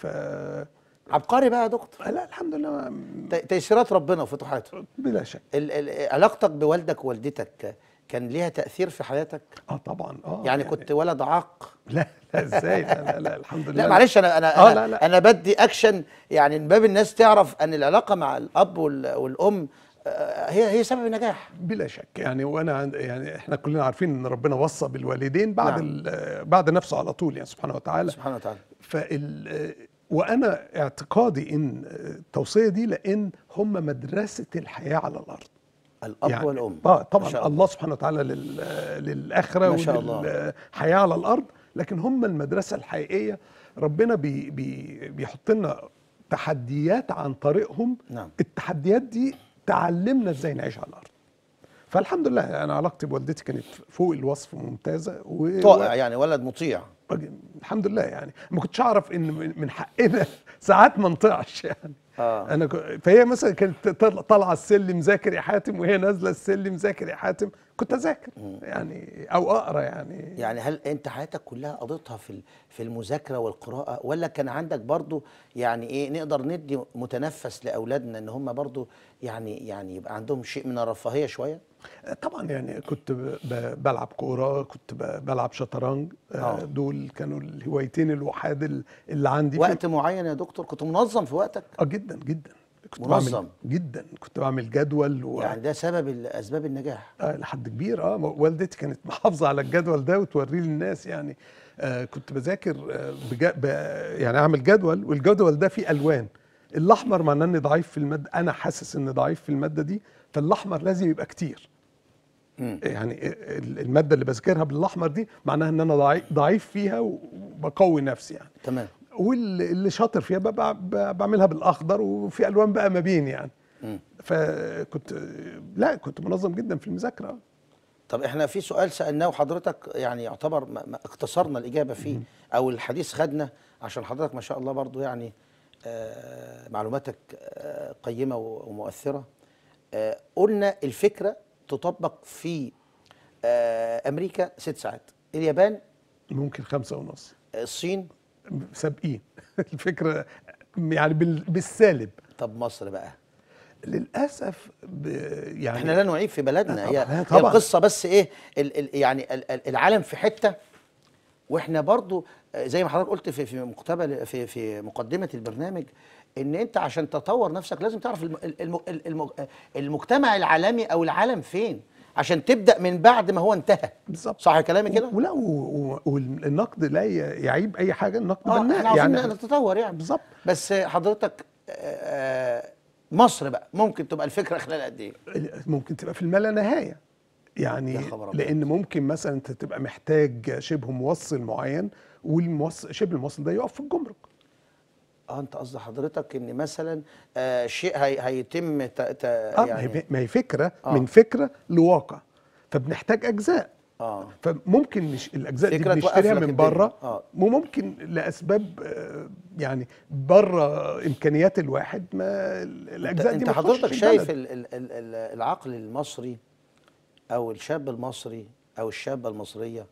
عبقري بقى يا دكتور. لا الحمد لله، تيسيرات ربنا وفتوحاته بلا شك. علاقتك بوالدك ووالدتك كان ليها تأثير في حياتك؟ طبعا. يعني كنت ولد عاق؟ لا ازاي؟ لا الحمد لله. لا معلش انا بدي اكشن يعني من باب الناس تعرف ان العلاقه مع الاب والام هي سبب النجاح. بلا شك يعني. وانا يعني احنا كلنا عارفين ان ربنا وصى بالوالدين بعد نفسه على طول يعني سبحانه وتعالى. وانا اعتقادي ان التوصيه دي لان هم مدرسه الحياه على الارض، الاب يعني والام. طبعا الله سبحانه وتعالى للاخره وللحياه على الارض، لكن هم المدرسه الحقيقيه. ربنا بيحط لنا تحديات عن طريقهم. التحديات دي تعلمنا ازاي نعيش على الارض. فالحمد لله انا علاقتي بوالدتي كانت فوق الوصف ممتازه طائع يعني، ولد مطيع الحمد لله يعني. ما كنتش اعرف ان من حقنا ساعات ما نطيعش يعني. انا فهي مثلا كانت طالعه السلم ذاكر يا حاتم، وهي نازله السلم ذاكر يا حاتم، كنت اذاكر يعني او اقرا يعني. يعني هل انت حياتك كلها قضيتها في المذاكره والقراءه، ولا كان عندك برضو يعني ايه نقدر ندي متنفس لاولادنا ان هم برضو يعني يبقى عندهم شيء من الرفاهيه شويه؟ طبعا يعني كنت بلعب كوره، كنت بلعب شطرنج. دول كانوا الهوايتين الوحيد اللي عندي. وقت معين يا دكتور كنت منظم في وقتك؟ جدا كنت منظم جدا. كنت بعمل جدول يعني ده سبب اسباب النجاح لحد كبير. والدتي كانت محافظه على الجدول ده وتوريه للناس يعني. كنت بذاكر يعني اعمل جدول، والجدول ده فيه الوان. الاحمر معناه اني ضعيف في الماده، انا حاسس اني ضعيف في الماده دي، فالاحمر لازم يبقى كتير. يعني الماده اللي بذاكرها بالاحمر دي معناها ان انا ضعيف فيها وبقوي نفسي يعني. تمام. واللي شاطر فيها بعملها بالاخضر، وفي الوان بقى ما بين يعني. فكنت كنت منظم جدا في المذاكره. طب احنا في سؤال سالناه وحضرتك يعني يعتبر ما اختصرنا الاجابه فيه او الحديث خدنا، عشان حضرتك ما شاء الله برضو يعني معلوماتك قيمه ومؤثره. قلنا الفكره تطبق في امريكا 6 ساعات، اليابان ممكن 5.5، الصين سابقين الفكره يعني بالسالب. طب مصر بقى للاسف يعني احنا لا نعيب في بلدنا. هي طبعا. القصه بس ايه يعني العالم في حته، واحنا برضو زي ما حضرتك قلت في مقدمه البرنامج ان انت عشان تطور نفسك لازم تعرف المجتمع العالمي او العالم فين عشان تبدا من بعد ما هو انتهى. بالظبط. صح كلامي كده؟ ولا والنقد لا يعيب اي حاجه، النقد بناء احنا عاوزين يعني نتطور يعني. بالظبط. بس حضرتك مصر بقى ممكن تبقى الفكره خلال قد ايه؟ ممكن تبقى في الما لا نهايه. يا خبر أبيض. لان ممكن مثلا انت تبقى محتاج شبه موصل معين، والموصل شبه الموصل ده يقف في الجمرك. انت قصد حضرتك ان مثلا شيء هيتم يعني ما هي فكره آه. من فكره لواقع، فبنحتاج اجزاء. اه فممكن مش الاجزاء دي فكرة توقف بنشتريها لك من الدنيا. بره، وممكن لاسباب يعني بره امكانيات الواحد، ما الاجزاء دي انت ما حضرتك تخشش شايف البلد. العقل المصري او الشاب المصري او الشابة المصرية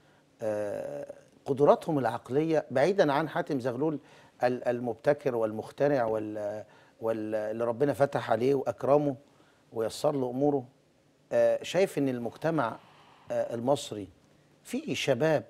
قدراتهم العقلية بعيدا عن حاتم زغلول المبتكر والمخترع واللي ربنا فتح عليه واكرمه ويسر له اموره، شايف ان المجتمع المصري فيه شباب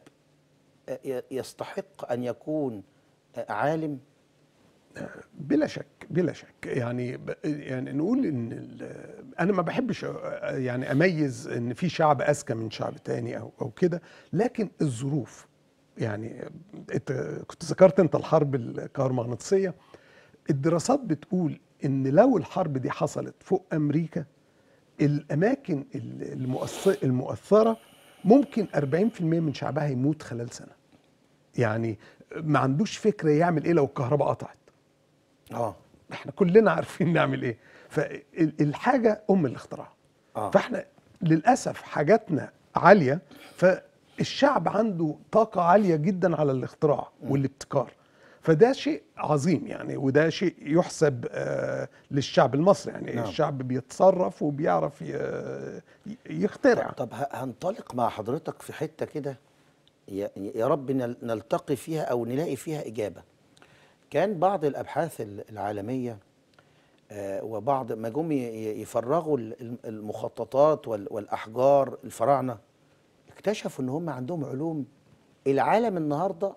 يستحق ان يكون عالم؟ بلا شك بلا شك، يعني نقول ان انا ما بحبش يعني اميز ان في شعب اذكى من شعب تاني او كده، لكن الظروف. يعني انت كنت ذكرت انت الحرب الكهرومغناطيسيه، الدراسات بتقول ان لو الحرب دي حصلت فوق امريكا، الاماكن المؤثره ممكن 40% من شعبها يموت خلال سنه. يعني ما عندوش فكره يعمل ايه لو الكهرباء قطعت. احنا كلنا عارفين نعمل ايه. فالحاجه الاختراع. فاحنا للاسف حاجاتنا عاليه، فالشعب عنده طاقه عاليه جدا على الاختراع والابتكار. فده شيء عظيم يعني، وده شيء يحسب للشعب المصري. يعني الشعب بيتصرف وبيعرف يخترع. طب هنطلق مع حضرتك في حته كده يا رب نلتقي فيها او نلاقي فيها اجابه. كان بعض الابحاث العالميه وبعض ما جم يفرغوا المخططات والاحجار الفراعنه، اكتشفوا ان هم عندهم علوم العالم النهارده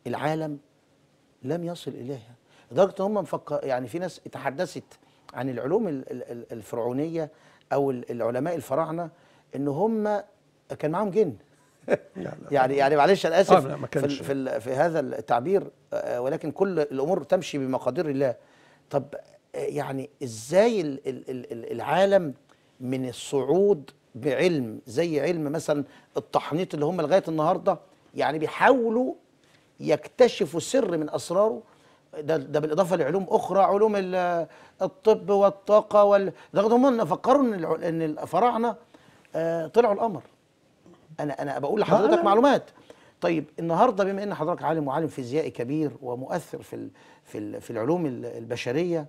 لم يصل اليها، لدرجه ان هم يعني في ناس تحدثت عن العلوم الفرعونيه او العلماء الفراعنه ان هم كان معاهم جن. يعني معلش انا اسف في هذا التعبير، ولكن كل الامور تمشي بمقادير الله. طب يعني ازاي العالم من الصعود بعلم زي علم مثلا التحنيط اللي هم لغايه النهارده يعني بيحاولوا يكتشفوا سر من اسراره، ده بالاضافه لعلوم اخرى، علوم الطب والطاقه لدرجه هم فكروا ان الفراعنه طلعوا القمر. انا بقول لحضرتك معلومات. طيب النهارده بما ان حضرتك عالم وعالم فيزيائي كبير ومؤثر في العلوم البشريه،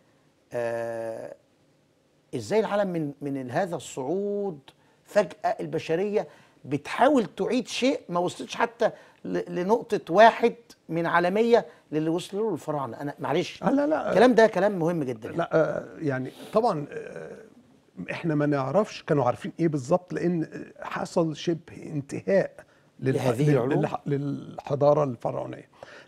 ازاي العالم من هذا الصعود فجأة البشريه بتحاول تعيد شيء ما وصلتش حتى لنقطه واحد من عالميه للي وصلوا له الفراعنه؟ انا معلش لا الكلام ده كلام مهم جدا. لا يعني طبعا احنا ما نعرفش كانوا عارفين ايه بالظبط، لان حصل شبه انتهاء لهذه العلوم للحضاره الفرعونيه.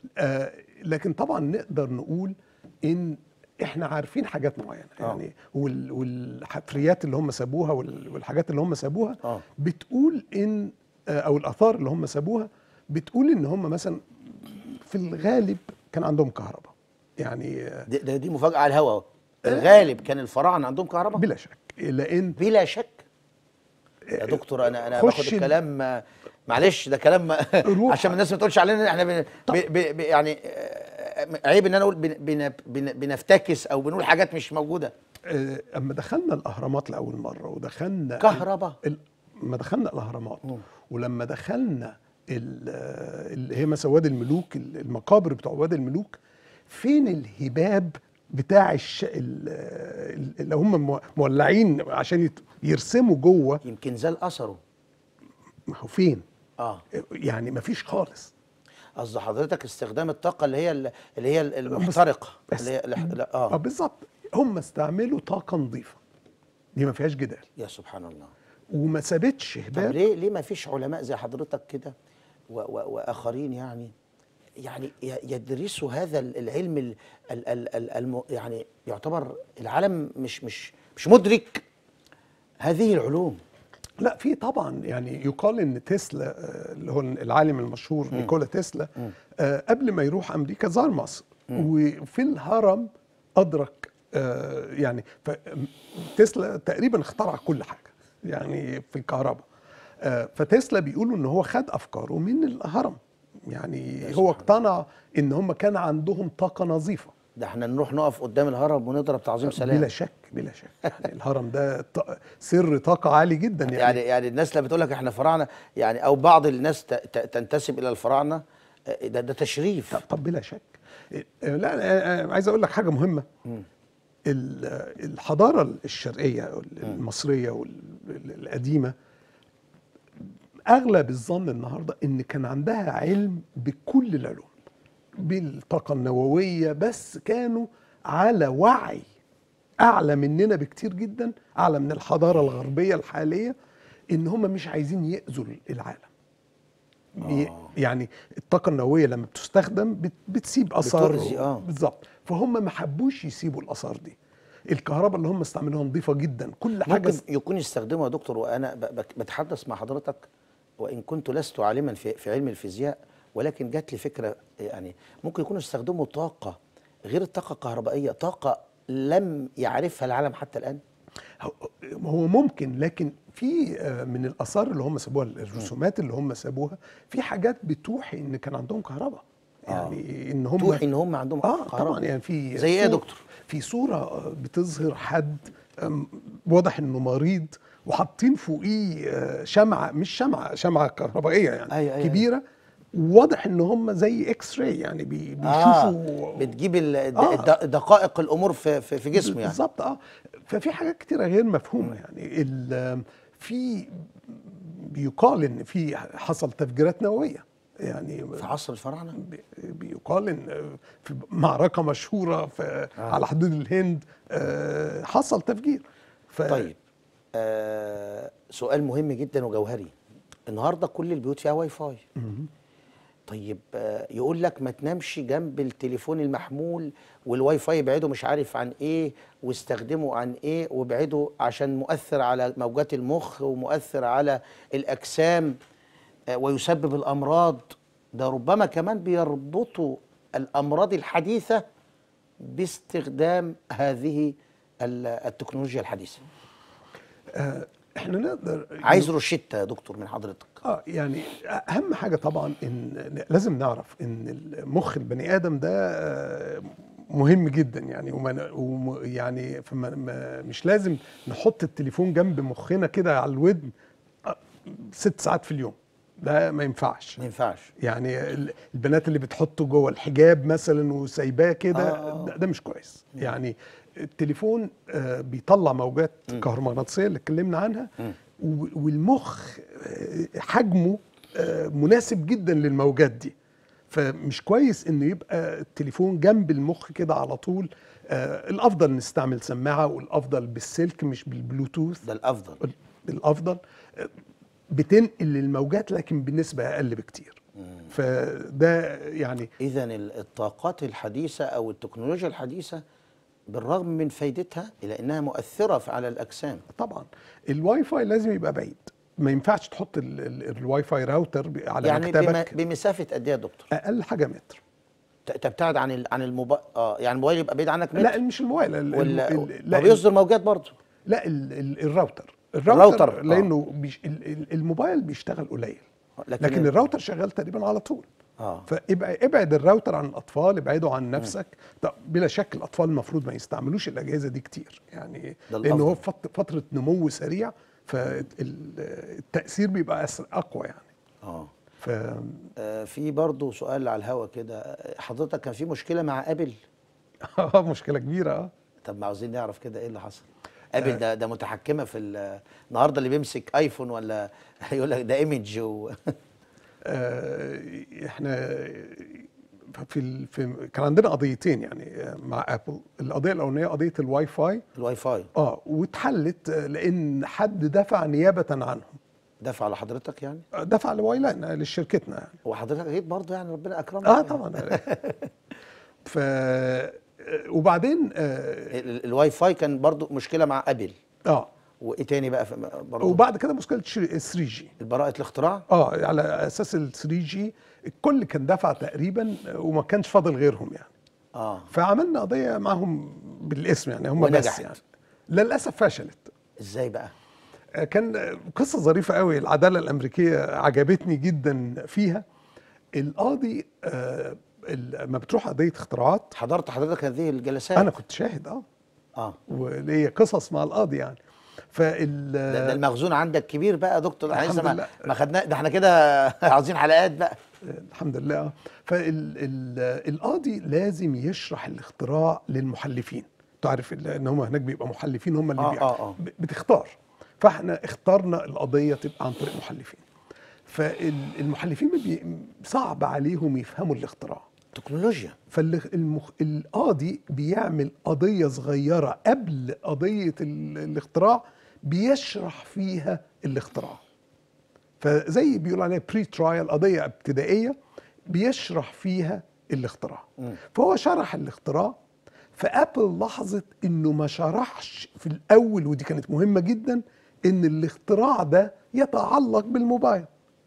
لكن طبعا نقدر نقول ان احنا عارفين حاجات معينه. يعني والحفريات اللي هم سابوها والحاجات اللي هم سابوها بتقول ان او الاثار اللي هم سابوها بتقول ان هم مثلا في الغالب كان عندهم كهرباء. يعني دي مفاجاه على الهواء. الغالب كان الفراعنه عندهم كهرباء بلا شك، لان بلا شك. يا دكتور انا باخد الكلام، معلش ده كلام عشان الناس ما تقولش علينا احنا يعني عيب ان انا اقول بنفتكس او بنقول حاجات مش موجوده. اما دخلنا الاهرامات لاول مره ودخلنا كهرباء، لما دخلنا الاهرامات ولما دخلنا اللي هي مساواد الملوك، المقابر بتوع وادي الملوك، فين الهباب بتاع اللي هم مولعين عشان يرسموا جوه؟ يمكن زال اثره. ما هو فين؟ يعني ما فيش خالص. قصد حضرتك استخدام الطاقه اللي هي المحترقه اللي هي بالظبط. هم استعملوا طاقه نظيفه، دي ما فيهاش جدال. يا سبحان الله. وما سابتش هباب. طب ليه ما فيش علماء زي حضرتك كده واخرين يعني يدرسوا هذا العلم يعني يعتبر العالم مش مدرك هذه العلوم؟ لا، في طبعا. يعني يقال ان تسلا اللي هو العالم المشهور نيكولا تسلا قبل ما يروح امريكا زار مصر، وفي الهرم ادرك يعني تسلا تقريبا اخترع كل حاجه. يعني في الكهرباء. فتسلا بيقولوا ان هو خد افكاره من الهرم، يعني هو اقتنع ان هم كان عندهم طاقه نظيفه. ده احنا نروح نقف قدام الهرم ونضرب تعظيم سلام. بلا شك بلا شك، يعني الهرم ده سر طاقه عالي جدا يعني الناس لما بتقول لك احنا فراعنه، يعني او بعض الناس تنتسب الى الفراعنه، ده تشريف. طب بلا شك. لا أنا عايز اقول لك حاجه مهمه. الحضاره الشرقيه المصريه والقديمه اغلب الظن النهارده ان كان عندها علم بكل العلوم، بالطاقه النوويه، بس كانوا على وعي اعلى مننا بكتير جدا، اعلى من الحضاره الغربيه الحاليه، ان هم مش عايزين يأذوا العالم. يعني الطاقه النوويه لما بتستخدم بتسيب اثار بالظبط، فهم ما حبوش يسيبوا الاثار دي. الكهرباء اللي هم استعملوها نظيفه جدا، كل حاجه ممكن يكون يستخدموا يا دكتور، وانا بتحدث مع حضرتك وان كنت لست عالما في علم الفيزياء، ولكن جات لي فكره، يعني ممكن يكونوا يستخدموا طاقه غير الطاقه الكهربائيه، طاقه لم يعرفها العالم حتى الان. هو ممكن، لكن في من الاثار اللي هم سابوها، الرسومات اللي هم سابوها، في حاجات بتوحي ان كان عندهم كهرباء، يعني ان هم توحي ان هم عندهم كهرباء. طبعا، يعني في زي ايه يا دكتور؟ في صوره بتظهر حد واضح انه مريض، وحاطين فوقيه شمعه، مش شمعه كهربائيه يعني، أيوة كبيره، أيوة. واضح ان هم زي اكس راي، يعني بيشوفوا بتجيب دقائق الامور في جسمه يعني. بالظبط. ففي حاجات كتيره غير مفهومه يعني. في بيقال ان في حصل تفجيرات نوويه، يعني في عصر الفراعنه. بيقال ان في معركه مشهوره على حدود الهند حصل تفجير. طيب، سؤال مهم جدا وجوهري. النهارده كل البيوت فيها واي فاي. طيب، يقول لك ما تنامش جنب التليفون المحمول، والواي فاي ابعده مش عارف عن ايه، واستخدمه عن ايه، وابعده عشان مؤثر على موجات المخ ومؤثر على الاجسام، ويسبب الامراض. ده ربما كمان بيربطوا الامراض الحديثه باستخدام هذه التكنولوجيا الحديثه. احنا نقدر عايز روشتة يا دكتور من حضرتك. يعني اهم حاجه طبعا ان لازم نعرف ان المخ البني ادم ده مهم جدا يعني، يعني مش لازم نحط التليفون جنب مخنا كده على الودن 6 ساعات في اليوم، ده ما ينفعش. يعني البنات اللي بتحطه جوه الحجاب مثلا وسايباه كده، ده مش كويس. يعني التليفون بيطلع موجات كهرومغناطيسيه اللي اتكلمنا عنها، والمخ حجمه مناسب جدا للموجات دي، فمش كويس انه يبقى التليفون جنب المخ كده على طول. الافضل نستعمل سماعه، والافضل بالسلك مش بالبلوتوث. ده الافضل بتنقل الموجات لكن بنسبه اقل بكتير. فده يعني اذا الطاقات الحديثه او التكنولوجيا الحديثه بالرغم من فايدتها الا انها مؤثره على الاجسام. طبعا الواي فاي لازم يبقى بعيد، ما ينفعش تحط الواي فاي راوتر على يعني مكتبك. بمسافه قد ايه يا دكتور؟ اقل حاجه متر. تبتعد عن الموبايل. يعني الموبايل يبقى بعيد عنك متر؟ لا مش الموبايل، لا بيصدر موجات برضه. لا الراوتر لانه الموبايل بيشتغل قليل، لكن الراوتر شغال تقريبا على طول. فابعد الراوتر عن الاطفال، ابعده عن نفسك. طب بلا شك الاطفال المفروض ما يستعملوش الاجهزه دي كتير، يعني لانه هو فتره نمو سريع، فالتاثير بيبقى اقوى يعني. في برضه سؤال على الهوا كده، حضرتك كان في مشكله مع ابل؟ مشكله كبيره. طب ما عاوزين نعرف كده ايه اللي حصل. ابل ده متحكمه في النهارده، اللي بيمسك ايفون ولا يقول لك ده ايمج احنا كان عندنا قضيتين يعني مع ابل. القضيه الاولانيه قضيه الواي فاي. واتحلت لان حد دفع نيابه عنهم. دفع لحضرتك يعني؟ دفع لوايلان، لشركتنا يعني. وحضرتك اكيد برضه يعني ربنا اكرمك. طبعا. وبعدين الواي فاي كان برضه مشكله مع ابل. وايه تاني بقى برضه؟ وبعد كده مشكله 3 جي، براءه الاختراع. على اساس ال 3 جي الكل كان دفع تقريبا، وما كانش فاضل غيرهم يعني. فعملنا قضيه معهم بالاسم يعني، هم بس يعني. للاسف فشلت. ازاي بقى؟ كان قصة ظريفة قوي، العدالة الأمريكية عجبتني جدا فيها. القاضي لما بتروح قضية اختراعات، حضرت حضرتك هذه الجلسات؟ أنا كنت شاهد وليا قصص مع القاضي يعني. ده المخزون عندك كبير بقى يا دكتور. الحمد احنا لله. ما خدنا ده، احنا كده عاوزين حلقات بقى. الحمد لله. فالقاضي لازم يشرح الاختراع للمحلفين. تعرف ان هم هناك بيبقى محلفين، هم اللي بتختار. فاحنا اخترنا القضيه تبقى عن طريق محلفين. فالمحلفين صعب عليهم يفهموا الاختراع، تكنولوجيا. فالقاضي بيعمل قضيه صغيره قبل قضيه الاختراع، بيشرح فيها الاختراع. فزي بيقول عليها بري ترايل، قضيه ابتدائيه بيشرح فيها الاختراع. فهو شرح الاختراع، فابل لاحظت انه ما شرحش في الاول، ودي كانت مهمه جدا، ان الاختراع ده يتعلق بالموبايل.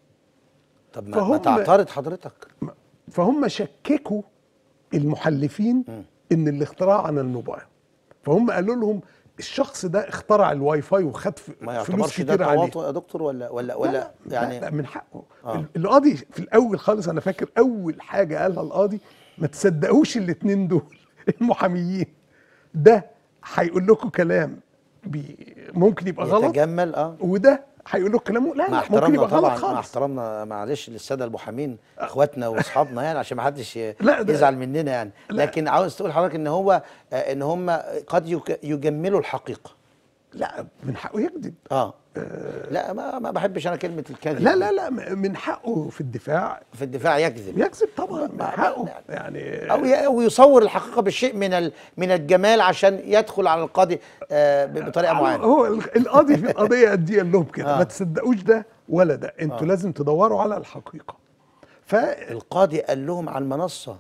طب ما تعترض حضرتك؟ فهم شككوا المحلفين ان الاختراع عن الموبايل. فهم قالوا لهم الشخص ده اخترع الواي فاي وخد فلوس كتير عليه. ما يا دكتور ولا يعني لا من حقه. القاضي في الاول خالص، انا فاكر اول حاجه قالها القاضي: ما تصدقوش الاثنين دول المحاميين، ده هيقول لكم كلام ممكن يبقى غلط، يتجمل وده هيقول لكم كلام لا ممكن يبقى غلط خالص. مع احترامنا معلش للساده المحامين اخواتنا واصحابنا يعني، عشان ما حدش يزعل مننا يعني. لكن عاوز تقول حضرتك ان هم قد يجملوا الحقيقه. لا من حقه يكذب. لا ما بحبش انا كلمه الكذب. لا من حقه في الدفاع يكذب طبعا، من حقه يعني، او يصور الحقيقه بالشيء من الجمال عشان يدخل على القاضي بطريقه معينه. هو القاضي في القضيه قد قال لهم كده: ما تصدقوش ده ولا ده، انتوا لازم تدوروا على الحقيقه. فالقاضي قال لهم على المنصه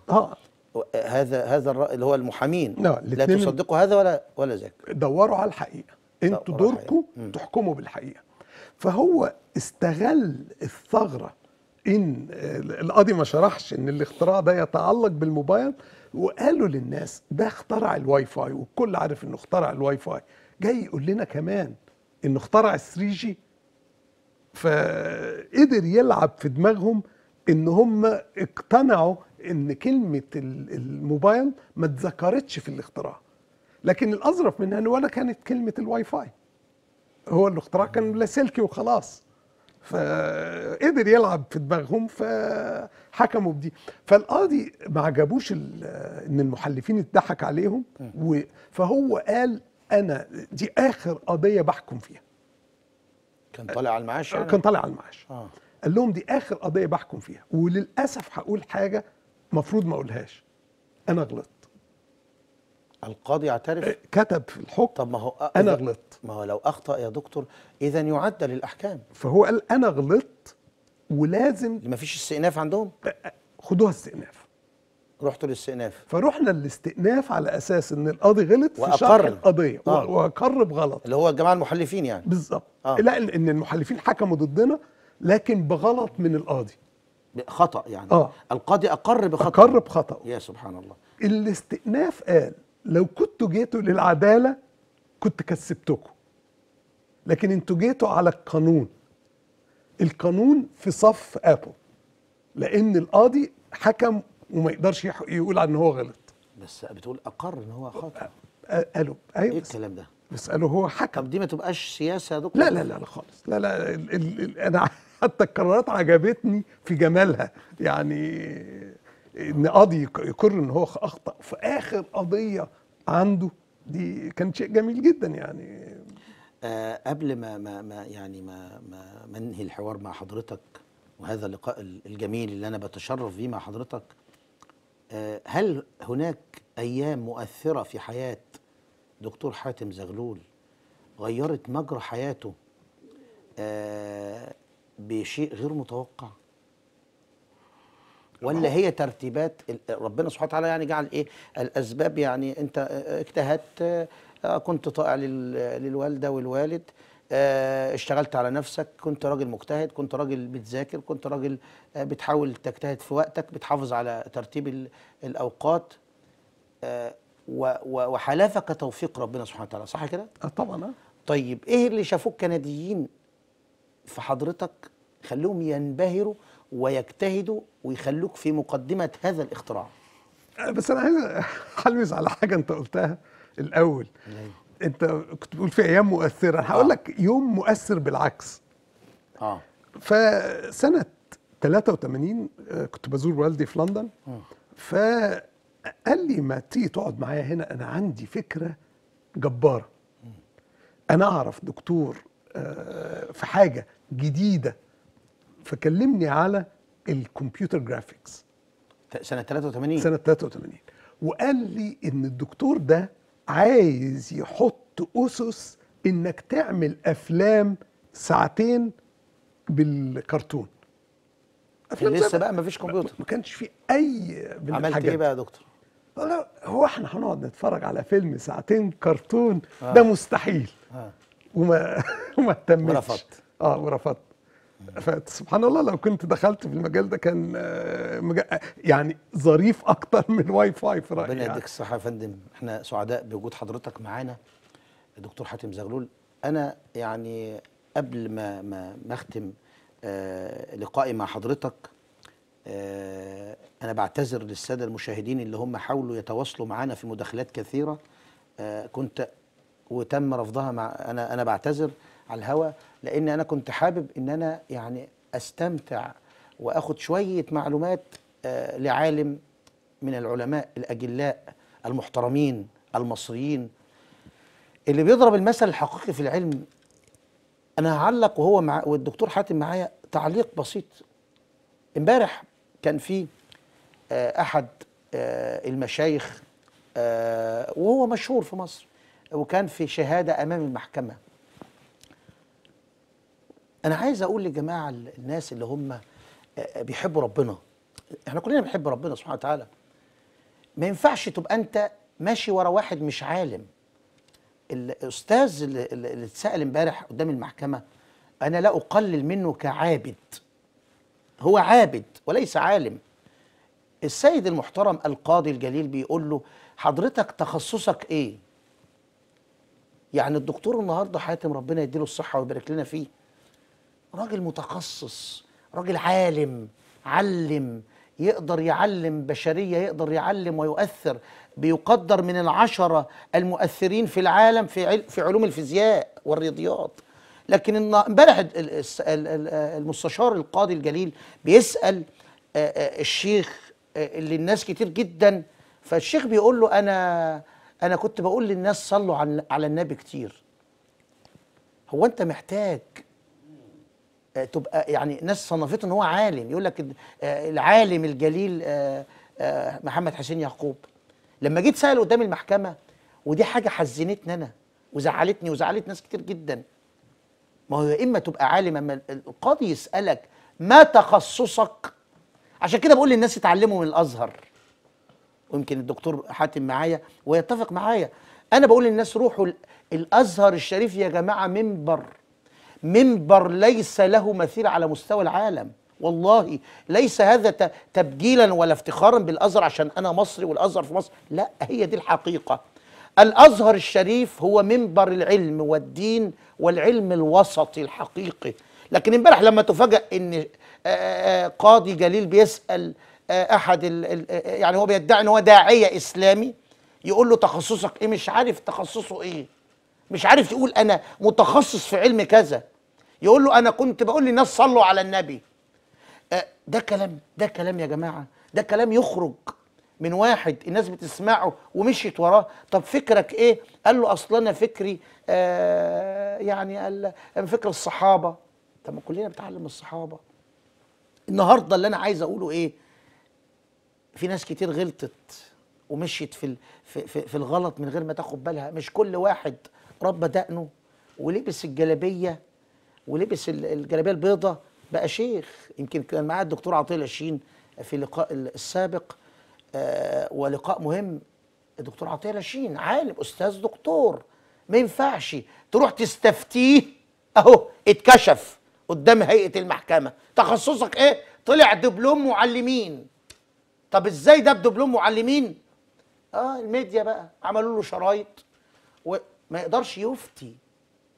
هذا اللي هو المحامين لا تصدقوا هذا ولا ذاك، دوروا على الحقيقه، انتوا دوركم تحكموا بالحقيقه. فهو استغل الثغره ان القاضي ما شرحش ان الاختراع ده يتعلق بالموبايل، وقالوا للناس ده اخترع الواي فاي، والكل عارف انه اخترع الواي فاي، جاي يقول لنا كمان انه اخترع ال3 جي. فقدر يلعب في دماغهم ان هم اقتنعوا ان كلمه الموبايل ما اتذكرتش في الاختراع. لكن الاظرف منها ان ولا كانت كلمه الواي فاي، هو الاختراع كان لاسلكي وخلاص. فقدر يلعب في دماغهم فحكموا بدي. فالقاضي ما عجبوش ان المحلفين اتضحك عليهم، فهو قال: انا دي اخر قضيه بحكم فيها. كان طالع على المعاش يعني؟ كان طالع على المعاش. قال لهم دي اخر قضيه بحكم فيها، وللاسف هقول حاجه مفروض ما اقولهاش: انا غلطت. القاضي يعترف؟ كتب في الحكم: طب ما هو انا غلطت. ما هو لو اخطا يا دكتور اذا يعدل الاحكام. فهو قال: انا غلطت ولازم. ما فيش استئناف عندهم؟ خدوها استئناف. رحتوا للاستئناف؟ فرحنا للاستئناف على اساس ان القاضي غلط في شرح القضيه واقر بغلط، اللي هو الجماعه المحلفين يعني. بالظبط. لا، ان المحلفين حكموا ضدنا لكن بغلط من القاضي، خطا يعني. القاضي اقر بخطأ. يا سبحان الله. الاستئناف قال: لو كنتوا جيتوا للعداله كنت كسبتكم، لكن انتوا جيتوا على القانون في صف ابل، لان القاضي حكم وما يقدرش يقول ان هو غلط. بس بتقول اقر ان هو خطأ. قالوا ايوه. ايه الكلام ده؟ بس قالوا هو حكم. طب دي ما تبقاش سياسه يا دكتور؟ لا خالص. لا انا حتى القرارات عجبتني في جمالها، يعني ان قاضي يقر ان هو اخطأ في اخر قضيه عنده، دي كان شيء جميل جدا يعني. قبل ما انهي الحوار مع حضرتك وهذا اللقاء الجميل اللي انا بتشرف بيه مع حضرتك، هل هناك ايام مؤثره في حياه دكتور حاتم زغلول غيرت مجرى حياته بشيء غير متوقع، ولا هي ترتيبات ربنا سبحانه وتعالى يعني جعل ايه الاسباب؟ يعني انت اجتهدت، كنت طائع للوالده والوالد، اشتغلت على نفسك، كنت راجل مجتهد، كنت راجل بتذاكر، كنت راجل بتحاول تجتهد في وقتك، بتحافظ على ترتيب الاوقات، وحلفك توفيق ربنا سبحانه وتعالى، صح كده؟ طبعا. طيب ايه اللي شافوه الكنديين في حضرتك خلوهم ينبهروا ويجتهدوا ويخلوك في مقدمة هذا الاختراع؟ بس انا عايز هلمس على حاجه انت قلتها الاول. أيوة. انت كنت بتقول في ايام مؤثره، هقول لك يوم مؤثر بالعكس. اه فسنه 83 كنت بزور والدي في لندن، فقال لي ما تيجي تقعد معايا هنا، انا عندي فكره جباره. انا اعرف دكتور في حاجه جديده، فكلمني على الكمبيوتر جرافيكس سنة 83. سنه 83، وقال لي ان الدكتور ده عايز يحط اسس انك تعمل افلام ساعتين بالكرتون. كان لسه بقى مفيش كمبيوتر. ما كانش في اي من عملت الحاجات ايه بقى يا دكتور؟ لا، هو احنا هنقعد نتفرج على فيلم ساعتين كرتون؟ ده مستحيل. وما وما اهتمتش ورفضت. ورفضت. فسبحان الله لو كنت دخلت في المجال ده كان يعني ظريف اكتر من واي فاي في رايي. ربنا يعني. يديك الصحة يا فندم، احنا سعداء بوجود حضرتك معانا الدكتور حاتم زغلول. انا يعني قبل ما اختم لقائي مع حضرتك، انا بعتذر للساده المشاهدين اللي هم حاولوا يتواصلوا معانا في مداخلات كثيره كنت وتم رفضها. انا بعتذر على الهوا، لان انا كنت حابب ان انا يعني استمتع واخد شويه معلومات لعالم من العلماء الاجلاء المحترمين المصريين اللي بيضرب المثل الحقيقي في العلم. انا هعلق وهو والدكتور حاتم معايا تعليق بسيط. امبارح كان في احد المشايخ وهو مشهور في مصر، وكان في شهاده امام المحكمه. انا عايز اقول لجماعه الناس اللي هم بيحبوا ربنا، احنا كلنا بنحب ربنا سبحانه وتعالى، ما ينفعش تبقى انت ماشي ورا واحد مش عالم. الاستاذ اللي اتسال امبارح قدام المحكمه، انا لا اقلل منه كعابد، هو عابد وليس عالم. السيد المحترم القاضي الجليل بيقول له حضرتك تخصصك ايه؟ يعني الدكتور النهارده حاتم ربنا يديله الصحه ويبارك لنا فيه، راجل متخصص، راجل عالم، علم، يقدر يعلم بشريه، يقدر يعلم ويؤثر، بيقدر من ال10 المؤثرين في العالم في علوم الفيزياء والرياضيات. لكن امبارح المستشار القاضي الجليل بيسأل الشيخ اللي الناس كتير جدا، فالشيخ بيقول له انا كنت بقول للناس صلوا على النبي كتير. هو انت محتاج تبقى يعني ناس صنفته ان هو عالم؟ يقول لك العالم الجليل محمد حسين يعقوب. لما جيت سأله قدام المحكمة، ودي حاجة حزنتني انا وزعلتني وزعلت ناس كتير جدا، ما هو يا اما تبقى عالم، اما القاضي يسألك ما تخصصك. عشان كده بقول للناس يتعلموا من الازهر، ويمكن الدكتور حاتم معايا ويتفق معايا. انا بقول للناس روحوا الازهر الشريف يا جماعه، منبر ليس له مثيل على مستوى العالم. والله ليس هذا تبجيلا ولا افتخارا بالازهر عشان انا مصري والازهر في مصر، لا، هي دي الحقيقه. الازهر الشريف هو منبر العلم والدين والعلم الوسطي الحقيقي. لكن امبارح لما تفاجأ ان قاضي جليل بيسأل احد يعني هو بيدعي ان هو داعية اسلامي، يقول له تخصصك ايه؟ مش عارف تخصصه ايه، مش عارف يقول انا متخصص في علم كذا، يقول له انا كنت بقول للناس صلوا على النبي. ده كلام يا جماعة، ده كلام يخرج من واحد الناس بتسمعه ومشيت وراه. طب فكرك ايه؟ قال له اصل انا فكري يعني قال فكر الصحابه. طب ما كلنا بنتعلم الصحابه. النهارده اللي انا عايز اقوله ايه؟ في ناس كتير غلطت ومشيت في الغلط من غير ما تاخد بالها. مش كل واحد ربى دقنه ولبس الجلابيه ولبس الجلابيه البيضاء بقى شيخ. يمكن كان معاه الدكتور عطيه لاشين في اللقاء السابق ولقاء مهم. الدكتور عطيه لاشين عالم استاذ دكتور، ما ينفعش تروح تستفتيه اهو اتكشف قدام هيئه المحكمه تخصصك ايه؟ طلع دبلوم معلمين. طب ازاي ده بدبلوم معلمين؟ الميديا بقى عملوا له شرايط وما يقدرش يفتي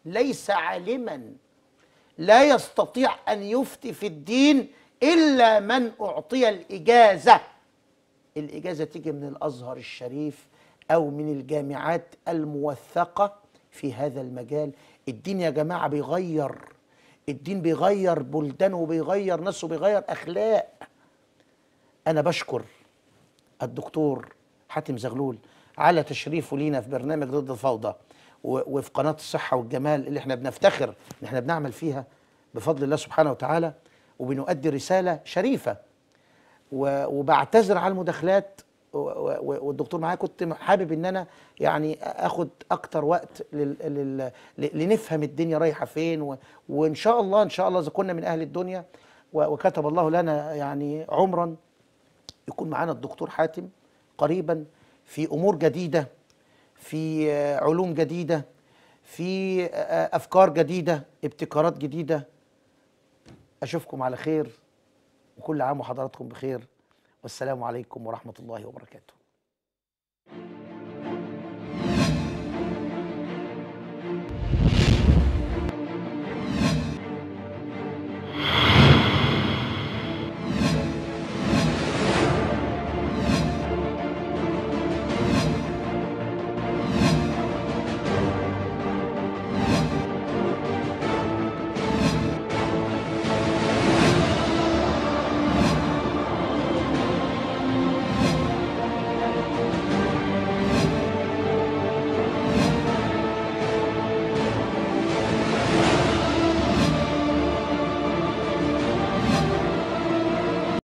ليس عالما لا يستطيع أن يفتي في الدين إلا من أعطي الإجازة. الإجازة تيجي من الأزهر الشريف أو من الجامعات الموثقة في هذا المجال. الدين يا جماعة بيغير، الدين بيغير بلدان وبيغير ناس وبيغير أخلاق. أنا بشكر الدكتور حاتم زغلول على تشريفه لينا في برنامج ضد الفوضى وفي قناة الصحة والجمال اللي احنا بنفتخر ان احنا بنعمل فيها بفضل الله سبحانه وتعالى، وبنؤدي رسالة شريفة. وبعتذر على المداخلات، والدكتور معايا كنت حابب ان انا يعني اخد اكتر وقت لنفهم الدنيا رايحة فين، وان شاء الله ان شاء الله اذا كنا من اهل الدنيا وكتب الله لنا يعني عمرا يكون معانا الدكتور حاتم قريبا في امور جديدة، في علوم جديدة، في أفكار جديدة، ابتكارات جديدة. أشوفكم على خير، وكل عام وحضراتكم بخير، والسلام عليكم ورحمة الله وبركاته.